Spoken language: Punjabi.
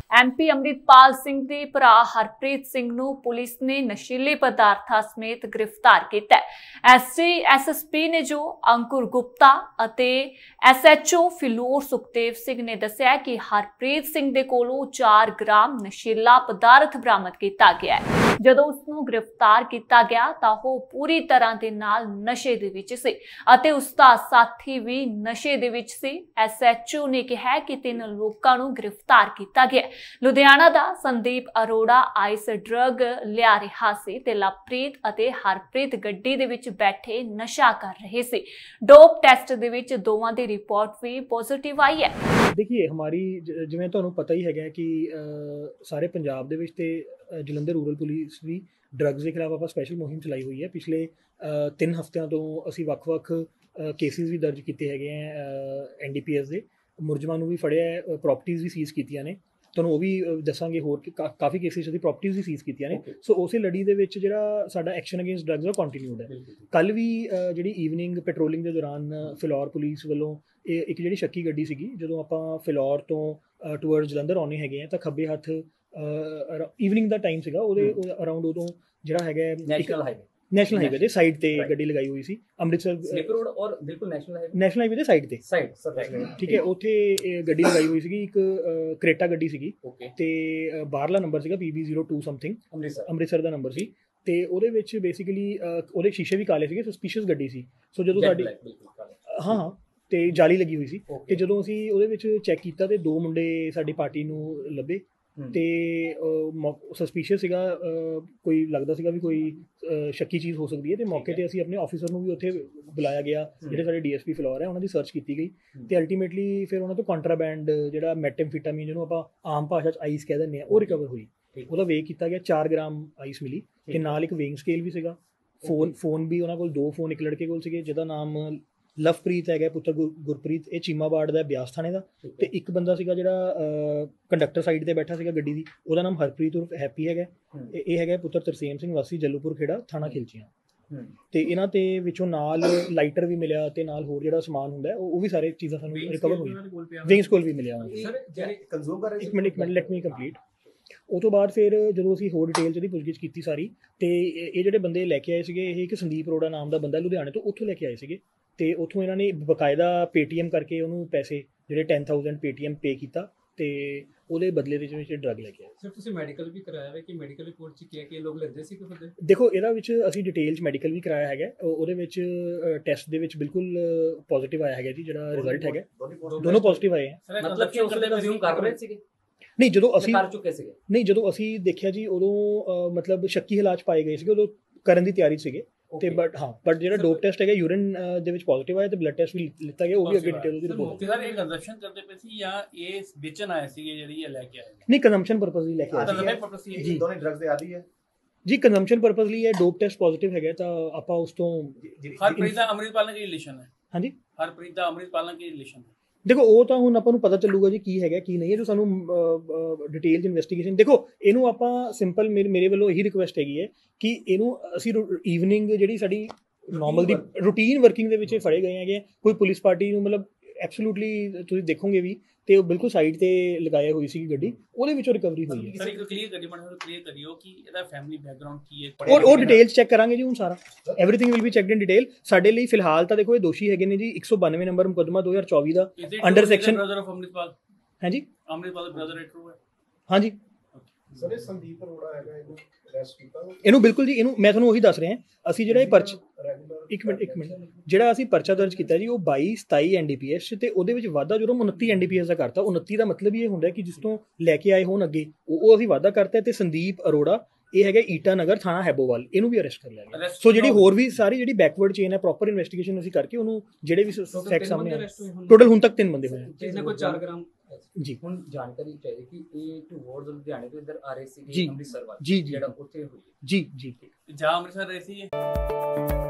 MP ਅੰਮ੍ਰਿਤਪਾਲ ਸਿੰਘ ਦੇ ਭਰਾ ਹਰਪ੍ਰੀਤ ਸਿੰਘ ਨੂੰ ਪੁਲਿਸ ਨੇ ਨਸ਼ੀਲੇ ਪਦਾਰਥਾਂ ਸਮੇਤ ਗ੍ਰਿਫਤਾਰ ਕੀਤਾ ਹੈ। SSP ਨੇ ਜੋ ਅੰਕੁਰ ਗੁਪਤਾ ਅਤੇ SHO ਫਿਲੌਰ ਸੁਖਦੇਵ ਸਿੰਘ ਨੇ ਦੱਸਿਆ ਕਿ ਹਰਪ੍ਰੀਤ ਸਿੰਘ ਦੇ ਕੋਲੋਂ 4 ਗ੍ਰਾਮ ਨਸ਼ੀਲਾ ਪਦਾਰਥ ਬਰਾਮਦ ਕੀਤਾ ਗਿਆ ਹੈ। ਜਦੋਂ ਉਸ ਨੂੰ ਗ੍ਰਿਫਤਾਰ ਕੀਤਾ ਗਿਆ ਤਾਂ ਉਹ ਪੂਰੀ ਤਰ੍ਹਾਂ ਦੇ ਨਾਲ ਨਸ਼ੇ ਦੇ ਵਿੱਚ ਸੀ ਅਤੇ ਉਸ ਦਾ ਸਾਥੀ ਵੀ ਨਸ਼ੇ ਦੇ ਵਿੱਚ ਸੀ। SHO ਨੇ ਕਿਹਾ ਕਿ 3 ਲੋਕਾਂ ਨੂੰ ਗ੍ਰਿਫਤਾਰ ਕੀਤਾ ਗਿਆ। ਲੁਧਿਆਣਾ ਦਾ ਸੰਦੀਪ ਅਰੋੜਾ ਆਈਸ ਡਰੱਗ ਲਿਆ ਰਿਹਾ ਸੀ ਤੇ ਲਵਪ੍ਰੀਤ ਅਤੇ ਹਰਪ੍ਰੀਤ ਗੱਡੀ ਦੇ ਵਿੱਚ ਬੈਠੇ ਨਸ਼ਾ ਕਰ ਰਹੇ ਸੀ। ਡੋਪ ਟੈਸਟ ਦੇ ਵਿੱਚ ਦੋਵਾਂ ਦੀ ਰਿਪੋर्ट ਵੀ ਪੋਜ਼ਿਟਿਵ आई है। देखिए हमारी जिवें तुहानूं पता ही है कि सारे पंजाब दे विच ते जलंधर रूरल पुलिस भी ड्रग्स के खिलाफ आपां स्पैशल मुहिम चलाई हुई है। पिछले 3 हफ्तिਆਂ ਤੋਂ ਅਸੀਂ ਵੱਖ-ਵੱਖ केसिस भी दर्ज किए है NDPS ਦੇ ਮੁਲਜ਼ਮਾਂ ਨੂੰ ਵੀ ਫੜਿਆ ਹੈ, ਪ੍ਰੋਪਰਟੀਜ਼ ਵੀ ਸੀਜ਼ ਕੀਤੀਆਂ ਨੇ। ਤੁਹਾਨੂੰ ਉਹ ਵੀ ਦੱਸਾਂਗੇ ਹੋਰ ਕਿ ਕਾਫੀ ਕੇਸਿਸ ਦੀ ਪ੍ਰੋਪਰਟੀਜ਼ ਵੀ ਸੀਜ਼ ਕੀਤੀਆਂ ਨੇ। ਸੋ ਉਸੇ ਲੜੀ ਦੇ ਵਿੱਚ ਜਿਹੜਾ ਸਾਡਾ ਐਕਸ਼ਨ ਅਗੇਂਸਟ ਡਰੱਗਸ ਉਹ ਕੰਟੀਨਿਊਡ ਹੈ। ਕੱਲ ਵੀ ਜਿਹੜੀ ਈਵਨਿੰਗ ਪੈਟਰੋਲਿੰਗ ਦੇ ਦੌਰਾਨ ਫਿਲੌਰ ਪੁਲਿਸ ਵੱਲੋਂ ਇੱਕ ਜਿਹੜੀ ਸ਼ੱਕੀ ਗੱਡੀ ਸੀਗੀ, ਜਦੋਂ ਆਪਾਂ ਫਿਲੌਰ ਤੋਂ ਟੂਅਰਡ ਜਲੰਧਰ ਆਉਣੇ ਹੈਗੇ ਆ ਤਾਂ ਖੱਬੇ ਹੱਥ ਈਵਨਿੰਗ ਦਾ ਟਾਈਮ ਸੀਗਾ, ਉਹਦੇ ਅਰਾਊਂਡ ਉਦੋਂ ਜਿਹੜਾ ਹੈਗਾ ਨੈਸ਼ਨਲ ਹਾਈਵੇ ਦੇ ਸਾਈਡ ਤੇ ਗੱਡੀ ਲਗਾਈ ਹੋਈ ਸੀ ਅੰਮ੍ਰਿਤਸਰ ਸਲਿਪ ਰੋਡ ਔਰ ਬਿਲਕੁਲ ਨੈਸ਼ਨਲ ਹਾਈਵੇ ਦੇ ਸਾਈਡ ਤੇ ਠੀਕ ਹੈ। ਉੱਥੇ ਗੱਡੀ ਲਗਾਈ ਹੋਈ ਸੀਗੀ, ਇੱਕ ਕ੍ਰੇਟਾ ਗੱਡੀ ਸੀਗੀ ਤੇ ਬਾਹਰਲਾ ਨੰਬਰ ਸੀਗਾ PB02 ਸਮਥਿੰਗ ਅੰਮ੍ਰਿਤਸਰ ਦਾ ਨੰਬਰ ਸੀ ਤੇ ਉਹਦੇ ਵਿੱਚ ਬੇਸਿਕਲੀ ਉਹਦੇ ਸ਼ੀਸ਼ੇ ਵੀ ਕਾਲੇ ਸੀਗੇ, ਸਸਪੀਸ਼ੀਅਸ ਗੱਡੀ ਸੀ। ਸੋ ਜਦੋਂ ਸਾਡੀ ਹਾਂ ਤੇ ਜਾਲੀ ਲੱਗੀ ਹੋਈ ਸੀ ਤੇ ਜਦੋਂ ਅਸੀਂ ਉਹਦੇ ਵਿੱਚ ਚੈੱਕ ਕੀਤਾ ਤੇ 2 ਮੁੰਡੇ ਸਾਡੀ ਪਾਰਟੀ ਨੂੰ ਲੱਭੇ ਤੇ ਸਸਪੀਸ਼ੀਅਸ ਸੀਗਾ, ਕੋਈ ਲੱਗਦਾ ਸੀਗਾ ਵੀ ਕੋਈ ਸ਼ੱਕੀ ਚੀਜ਼ ਹੋ ਸਕਦੀ ਹੈ ਤੇ ਮੌਕੇ ਤੇ ਅਸੀਂ ਆਪਣੇ ਆਫੀਸਰ ਨੂੰ ਵੀ ਉੱਥੇ ਬੁਲਾਇਆ ਗਿਆ, ਜਿਹੜੇ ਸਾਡੇ DSP ਫਿਲੌਰ ਹੈ ਉਹਨਾਂ ਦੀ ਸਰਚ ਕੀਤੀ ਗਈ ਤੇ ਅਲਟੀਮੇਟਲੀ ਫਿਰ ਉਹਨਾਂ ਤੋਂ ਕੰਟਰਾਬੈਂਡ ਜਿਹੜਾ ਮੈਟੈਮਫੀਟਾਮੀਨ ਜਿਹਨੂੰ ਆਪਾਂ ਆਮ ਭਾਸ਼ਾ 'ਚ ਆਈਸ ਕਹਿ ਦਿੰਦੇ ਹਾਂ ਉਹ ਰਿਕਵਰ ਹੋਈ। ਉਹਦਾ ਵੇਅ ਕੀਤਾ ਗਿਆ, 4 ਗ੍ਰਾਮ ਆਈਸ ਮਿਲੀ ਤੇ ਨਾਲ ਇੱਕ ਵੇਇੰਗ ਸਕੇਲ ਵੀ ਸੀਗਾ। ਫੋਨ ਵੀ ਉਹਨਾਂ ਕੋਲ 2 ਫੋਨ ਇੱਕ ਲੜਕੇ ਕੋਲ ਸੀਗੇ ਜਿਹਦਾ ਨਾਮ ਲਵਪ੍ਰੀਤ ਹੈਗਾ, ਪੁੱਤਰ ਗੁਰਪ੍ਰੀਤ, ਇਹ ਚੀਮਾਬਾੜ ਦਾ ਬਿਆਸ ਥਾਣੇ ਦਾ। ਤੇ ਇੱਕ ਬੰਦਾ ਸੀਗਾ ਜਿਹੜਾ ਕੰਡਕਟਰ ਸਾਈਡ ਤੇ ਬੈਠਾ ਸੀਗਾ ਗੱਡੀ ਦੀ, ਉਹਦਾ ਨਾਮ ਹਰਪ੍ਰੀਤ ਉਰਫ ਹੈਪੀ ਹੈਗਾ। ਇਹ ਹੈਗਾ ਪੁੱਤਰ ਤਰਸੇਮ ਸਿੰਘ ਵਾਸੀ ਜੱਲੂਪੁਰ ਖੇੜਾ ਥਾਣਾ ਖਿਲਚੀਆਂ। ਤੇ ਇਹਨਾਂ ਤੇ ਵਿੱਚੋਂ ਨਾਲ ਲਾਈਟਰ ਵੀ ਮਿਲਿਆ ਤੇ ਨਾਲ ਹੋਰ ਜਿਹੜਾ ਸਮਾਨ ਹੁੰਦਾ ਉਹ ਵੀ ਸਾਰੇ ਚੀਜ਼ਾਂ ਸਾਨੂੰ ਰਿਕਵਰ ਹੋਈਆਂ। ਵਿੰਗ ਸਕੇਲ ਵੀ ਮਿਲਿਆ। ਇੱਕ ਮਿੰਟ ਲੈਟ ਮੀ ਕੰਪਲੀਟ। ਉਹ ਤੋਂ ਬਾਅਦ ਫਿਰ ਜਦੋਂ ਅਸੀਂ ਹੋਰ ਡਿਟੇਲ 'ਚ ਇਹਦੀ ਪੁੱਛਗਿੱਛ ਕੀਤੀ ਸਾਰੀ ਤੇ ਇਹ ਜਿਹੜੇ ਬੰਦੇ ਲੈ ਕੇ ਆਏ ਸੀਗੇ, ਇਹ ਇੱਕ ਸੰਦੀਪ ਅਰੋੜਾ ਨਾਮ ਦਾ ਬੰਦਾ ਲੁਧਿਆਣੇ ਤੋਂ, ਉੱਥੋਂ ਲੈ ਕੇ ਆਏ ਸੀਗੇ ਤੇ ਉੱਥੋਂ ਇਹਨਾਂ ਨੇ ਬਕਾਇਦਾ ਪੇਟੀਐਮ ਕਰਕੇ ਉਹਨੂੰ ਪੈਸੇ ਜਿਹੜੇ 10,000 ਪੇਟੀਐਮ ਪੇ ਕੀਤਾ ਤੇ ਉਹਦੇ ਬਦਲੇ ਦੇ ਵਿੱਚ ਡਰੱਗ ਲੈ ਕੇ ਆਏ। ਸਰ ਤੁਸੀਂ ਮੈਡੀਕਲ ਵੀ ਕਰਾਇਆ ਹੈ ਕਿ ਮੈਡੀਕਲ ਰਿਪੋਰਟ 'ਚ ਕੀ ਹੈ ਕਿ ਲੋਕ ਲੈਂਦੇ ਸੀ ਕਿ ਬੰਦੇ? ਦੇਖੋ ਇਹਦਾ ਵਿੱਚ ਅਸੀਂ ਡਿਟੇਲ 'ਚ ਮੈਡੀਕਲ ਵੀ ਕਰਾਇਆ ਹੈਗਾ, ਉਹਦੇ ਵਿੱਚ ਟੈਸਟ ਦੇ ਵਿੱਚ ਬਿਲਕੁਲ ਪੋਜ਼ਿਟਿਵ ਆਇਆ ਹੈਗਾ ਜੀ, ਜਿਹੜਾ ਰਿਜ਼ਲਟ ਹੈਗਾ ਦੋਨੋਂ ਪੋਜ਼ਿਟਿਵ ਆਏ ਹੈ। ਮਤਲਬ ਕਿ ਉਸ ਦੇ ਰਿਜ਼ਿਊਮ ਕਰ ਰਹੇ ਸੀਗੇ? ਨਹੀਂ, ਜਦੋਂ ਅਸੀਂ ਕਰ ਚੁੱਕੇ ਸੀਗੇ। ਨਹੀਂ, ਜਦੋਂ ਅਸੀਂ ਦੇਖਿਆ ਜੀ ਉਦੋਂ ਮਤਲਬ ਸ਼ੱਕੀ ਹਾਲਾਤ ਪਾਏ ਗਏ ਸੀਗੇ, ਉਦੋਂ ਕਰਨ ਦੀ ਤਿਆਰੀ ਸੀਗੇ ਤੇ ਬਟ ਜਿਹੜਾ ਡੋਪ ਟੈਸਟ ਹੈਗਾ ਯੂਰਿਨ ਦੇ ਵਿੱਚ ਪੋਜ਼ਿਟਿਵ ਆਇਆ ਤੇ ਬਲੱਡ ਟੈਸਟ ਵੀ ਲਿੱਤਾ ਗਿਆ, ਉਹ ਵੀ ਅੱਗੇ ਡਿਟੇਲ ਉਹਦੀ ਰਿਪੋਰਟ। ਸਰ ਇਹ ਕੰਜ਼ੰਪਸ਼ਨ ਕਰਦੇ ਪਏ ਸੀ ਜਾਂ ਇਹ ਵੇਚਣ ਆਏ ਸੀਗੇ ਜਿਹੜੀ ਇਹ ਲੈ ਕੇ ਆਏ? ਨਹੀਂ, ਕੰਜ਼ੰਪਸ਼ਨ ਪਰਪਸ ਲਈ ਲੈ ਕੇ ਆਏ ਸੀ ਦੋਨੇ ਡਰੱਗਸ ਦੇ ਆਦੀ ਹੈ ਜੀ। ਕੰਜ਼ੰਪਸ਼ਨ ਪਰਪਸ ਲਈ ਹੈ, ਡੋਪ ਟੈਸਟ ਪੋਜ਼ਿਟਿਵ ਹੈਗਾ ਤਾਂ ਆਪਾਂ ਉਸ ਤੋਂ ਹਰਪ੍ਰੀਤ ਦਾ ਅੰਮ੍ਰਿਤਪਾਲ ਨਾਲ ਕੀ ਰਿਲੇਸ਼ਨ ਹੈ? ਹਾਂਜੀ, ਹਰਪ੍ਰੀਤ ਦਾ ਅੰਮ੍ਰਿਤਪਾਲ ਨਾਲ ਕੀ ਰਿਲੇਸ਼ਨ ਹੈ? ਦੇਖੋ ਉਹ ਤਾਂ ਹੁਣ ਆਪਾਂ ਨੂੰ ਪਤਾ ਚੱਲੂਗਾ ਜੀ ਕੀ ਹੈਗਾ ਕੀ ਨਹੀਂ ਹੈ, ਜੋ ਸਾਨੂੰ ਡਿਟੇਲ ਇਨਵੈਸਟੀਗੇਸ਼ਨ। ਦੇਖੋ ਇਹਨੂੰ ਆਪਾਂ ਸਿੰਪਲ ਮੇਰੇ ਵੱਲੋਂ ਇਹੀ ਰਿਕੁਐਸਟ ਹੈਗੀ ਹੈ ਕਿ ਇਹਨੂੰ ਅਸੀਂ ਈਵਨਿੰਗ ਜਿਹੜੀ ਸਾਡੀ ਨੋਰਮਲ ਦੀ ਰੂਟੀਨ ਵਰਕਿੰਗ ਦੇ ਵਿੱਚ ਫੜੇ ਗਏ ਹੈਗੇ, ਕੋਈ ਪੁਲਿਸ ਪਾਰਟੀ ਨੂੰ ਮਤਲਬ ਐਬਸੋਲੂਟਲੀ ਤੁਸੀਂ ਦੇਖੋਗੇ ਵੀ ਤੇ ਉਹ ਬਿਲਕੁਲ ਸਾਈਡ ਤੇ ਲਗਾਇਆ ਹੋਈ ਸੀ ਗੱਡੀ, ਉਹਦੇ ਵਿੱਚੋਂ ਰਿਕਵਰੀ ਹੋਈ ਹੈ। ਸਰ ਇੱਕ ਕਲੀਅਰ ਕਰਿਓ ਕਿ ਇਹਦਾ ਫੈਮਿਲੀ ਬੈਕਗ੍ਰਾਉਂਡ ਕੀ ਹੈ? ਉਹ ਡਿਟੇਲਸ ਚੈੱਕ ਕਰਾਂਗੇ ਜੀ ਹੁਣ ਸਾਰਾ, everything will be checked in detail. ਸਾਡੇ ਲਈ ਫਿਲਹਾਲ ਤਾਂ ਦੇਖੋ ਇਹ ਦੋਸ਼ੀ ਹੈਗੇ ਨੇ ਜੀ 192 ਨੰਬਰ ਮੁਕੱਦਮਾ 2024 ਦਾ under section. Brother of Amritpal? ਹਾਂਜੀ, ਅੰਮ੍ਰਿਤਪਾਲ ਦਾ ਬ੍ਰਦਰ ਹੈ, ਟਰੂ ਹੈ? ਹਾਂਜੀ ਸਰ ਇਹ ਸੰਦੀਪ ਅਰੋੜਾ ਹੈਗਾ, ਇਹਨੂੰ ਅਰੈਸਟ ਕੀਤਾ? ਇਹਨੂੰ ਬਿਲਕੁਲ ਜੀ, ਇਹਨੂੰ ਮੈਂ ਤੁਹਾਨੂੰ ਉਹੀ ਦੱਸ ਰਿਹਾ। ਅਸੀਂ ਜਿਹੜਾ ਇਹ ਪਰਚਾ ਇੱਕ ਮਿੰਟ ਜਿਹੜਾ ਅਸੀਂ ਪਰਚਾ ਦਰਜ ਕੀਤਾ ਜੀ ਉਹ 22-27 NDPS ਤੇ ਉਹਦੇ ਵਿੱਚ ਵਾਧਾ ਜਦੋਂ 29 NDPS ਦਾ ਕਰਤਾ। 29 ਦਾ ਮਤਲਬ ਇਹ ਹੁੰਦਾ ਕਿ ਜਿਸ ਤੋਂ ਲੈ ਕੇ ਆਏ ਹੋਣ ਅੱਗੇ ਉਹ ਅਸੀਂ ਵਾਧਾ ਕਰਤਾ। ਤੇ ਸੰਦੀਪ ਅਰੋੜਾ ਇਹ ਹੈਗਾ ਈਟਾ ਨਗਰ ਥਾਣਾ ਹੈਬੋਵਾਲ, ਇਹਨੂੰ ਵੀ ਅਰੈਸਟ ਕਰ ਲਿਆ ਗਿਆ। ਸੋ ਜਿਹੜੀ ਹੋਰ ਵੀ ਸਾਰੀ ਜਿਹੜੀ ਬੈਕਵਰਡ ਚੇਨ ਹੈ ਪ੍ਰੋਪਰ ਇਨਵੈਸਟੀਗੇਸ਼ਨ ਅਸੀਂ ਕਰਕੇ ਉਹਨੂੰ ਜਿਹੜੇ ਵੀ ਫੈਕਟ ਸਾਹਮਣੇ ਆਏ, ਟੋਟਲ ਹੁਣ ਤੱਕ 3 ਬੰਦੇ ਹੋਏ ਜਿਹਨੇ ਕੋਈ 4 ਗ੍ਰਾਮ ਜੀ। ਹੁਣ ਜਾਣਕਾਰੀ ਚਾਹੀਦੀ ਕਿ ਇਹ ਟੂਵਰਡਸ ਲੁਧਿਆਣੇ ਤੋਂ ਇੱਧਰ ਆ ਰਹੇ ਸੀ ਅੰਮ੍ਰਿਤਸਰ ਵੱਲ, ਜੀ ਜਿਹੜਾ ਉੱਥੇ ਹੋਈ ਜੀ। ਜਾਂ ਅੰਮ੍ਰਿਤਸਰ ਰਹੇ ਸੀ?